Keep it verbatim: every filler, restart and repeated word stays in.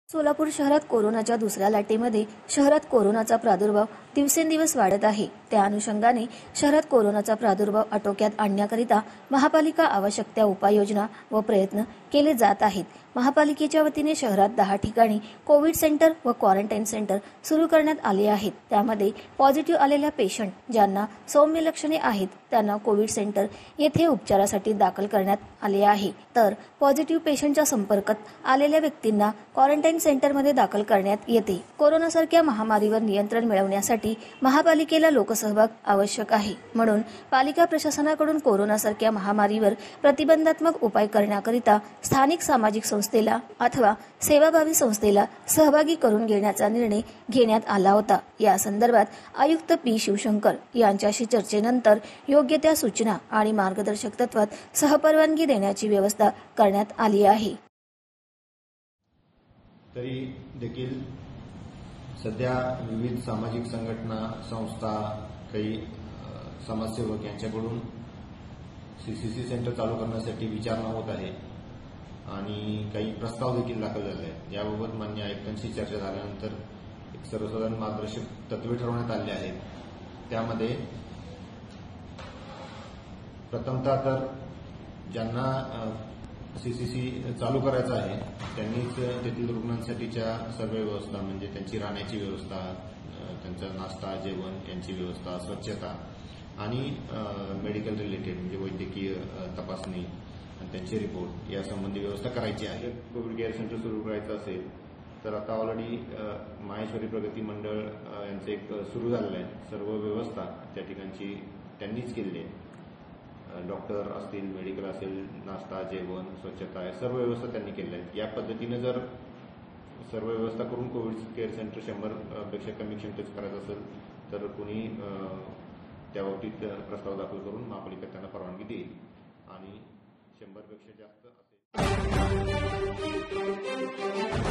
सोलापूर शहरात कोरोनाच्या दुसऱ्या लाटेमध्ये शहरात कोरोनाचा प्रादुर्भाव दिवसेंदिवस वाढत आहे। त्या अनुषंगाने शहरात कोरोनाचा प्रादुर्भाव आटोक्यात आणण्याकरिता महापालिका आवश्यक त्या उपाययोजना व प्रयत्न केले जात आहेत। महापालिकेच्या वतीने शहरात दहा ठिकाणी कोविड सेंटर व क्वारंटाईन सेंटर सुरू करण्यात आले आहेत। त्यामध्ये पॉझिटिव्ह आलेल्या पेशंट ज्यांना सौम्य लक्षणे आहेत त्यांना कोविड सेंटर येथे उपचारासाठी दाखल करण्यात आले आहे, तर पॉझिटिव्ह पेशंटच्या संपर्कात आलेल्या व्यक्तींना क्वारंटाईन सेंटरमध्ये दाखल करण्यात येते। कोरोनासारख्या महामारीवर नियंत्रण मिळवण्यासाठी महापालिकेला लोकसहभाग आवश्यक आहे, म्हणून पालिका प्रशासनाकडून कोरोनासारख्या महामारीवर प्रतिबंधात्मक उपाय करण्याकरिता स्थानिक सामाजिक संस्थेला अथवा सेवाभावी संस्थेला सहभागी करून घेण्याचा निर्णय घेण्यात आला होता। या संदर्भात आयुक्त पी शिवशंकर यांच्याशी चर्चेनंतर योग्य त्या सूचना आणि मार्गदर्शक तत्वात सहपरवानगी देण्याची व्यवस्था करण्यात आली आहे। तरी देखील सध्या विविध सामाजिक संघटना, संस्था, काही समाजसेवक यांच्याकडून सीसीसी सेंटर चालू करण्यासाठी विचारणा होत आहे आणि काही प्रस्ताव देखील दाखल झाले आहेत। याबाबत मान्य आयुक्तांशी चर्चा झाल्यानंतर एक सर्वसाधारण मार्गदर्शक तत्त्वे ठरवण्यात आले आहेत। त्यामध्ये प्रथमतः तर ज्यांना सीसीसी चालू करायचं आहे त्यांनीच तेथील रुग्णांसाठीच्या सर्व व्यवस्था म्हणजे त्यांची राहण्याची व्यवस्था, त्यांचा नाश्ता, जेवण यांची व्यवस्था, स्वच्छता आणि मेडिकल रिलेटेड म्हणजे वैद्यकीय तपासणी आणि त्यांचे रिपोर्ट यासंबंधी व्यवस्था करायची आहे। कोविड केअर सेंटर सुरू करायचं असेल तर आता ऑलरेडी माहेश्वरी प्रगती मंडळ यांचे एक सुरू झालेलं आहे। सर्व व्यवस्था त्या ठिकाणची त्यांनीच केलेली आहे। डॉक्टर असतील, मेडिकल असेल, नाश्ता, जेवण, स्वच्छता या सर्व व्यवस्था त्यांनी केल्या आहेत। या पद्धतीने जर सर्व व्यवस्था करून कोविड केअर सेंटर शंभर पेक्षा कमी क्षमतेचं करायचं असेल तर कुणी त्या बाबतीत प्रस्ताव दाखल करून महापालिका त्यांना परवानगी देईल आणि शंभर पेक्षा जास्त असेल